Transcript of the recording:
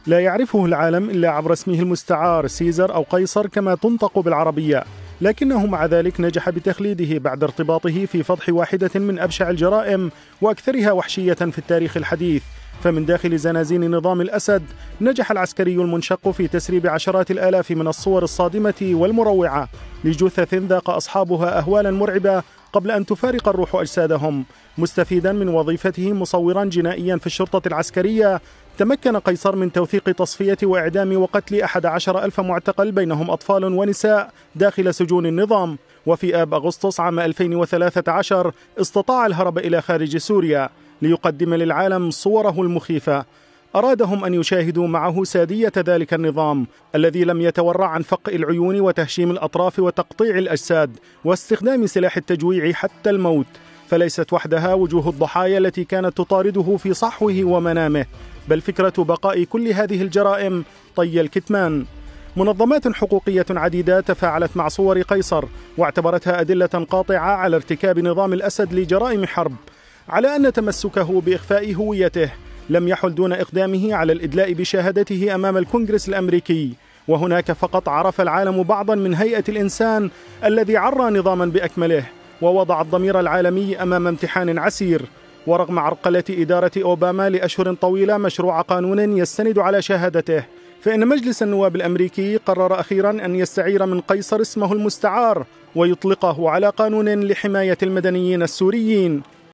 لا يعرفه العالم إلا عبر اسمه المستعار سيزر أو قيصر كما تنطق بالعربية، لكنه مع ذلك نجح بتخليده بعد ارتباطه في فضح واحدة من أبشع الجرائم وأكثرها وحشية في التاريخ الحديث. فمن داخل زنازين نظام الأسد نجح العسكري المنشق في تسريب عشرات الآلاف من الصور الصادمة والمروعة لجثث ذاق أصحابها أهوالا مرعبة قبل أن تفارق الروح أجسادهم. مستفيدا من وظيفته مصورا جنائيا في الشرطة العسكرية، تمكن قيصر من توثيق تصفية وإعدام وقتل 11,000 معتقل بينهم أطفال ونساء داخل سجون النظام. وفي آب أغسطس عام 2013 استطاع الهرب إلى خارج سوريا ليقدم للعالم صوره المخيفة. أرادهم أن يشاهدوا معه سادية ذلك النظام الذي لم يتورع عن فق العيون وتهشيم الأطراف وتقطيع الأجساد واستخدام سلاح التجويع حتى الموت. فليست وحدها وجوه الضحايا التي كانت تطارده في صحوه ومنامه، بل فكرة بقاء كل هذه الجرائم طي الكتمان. منظمات حقوقية عديدة تفاعلت مع صور قيصر واعتبرتها أدلة قاطعة على ارتكاب نظام الأسد لجرائم حرب، على أن تمسكه بإخفاء هويته لم يحل دون إقدامه على الإدلاء بشهادته أمام الكونغرس الأمريكي. وهناك فقط عرف العالم بعضا من هيئة الإنسان الذي عرى نظاما بأكمله ووضع الضمير العالمي أمام امتحان عسير. ورغم عرقلة إدارة أوباما لأشهر طويلة مشروع قانون يستند على شهادته، فإن مجلس النواب الأمريكي قرر أخيرا أن يستعير من قيصر اسمه المستعار ويطلقه على قانون لحماية المدنيين السوريين.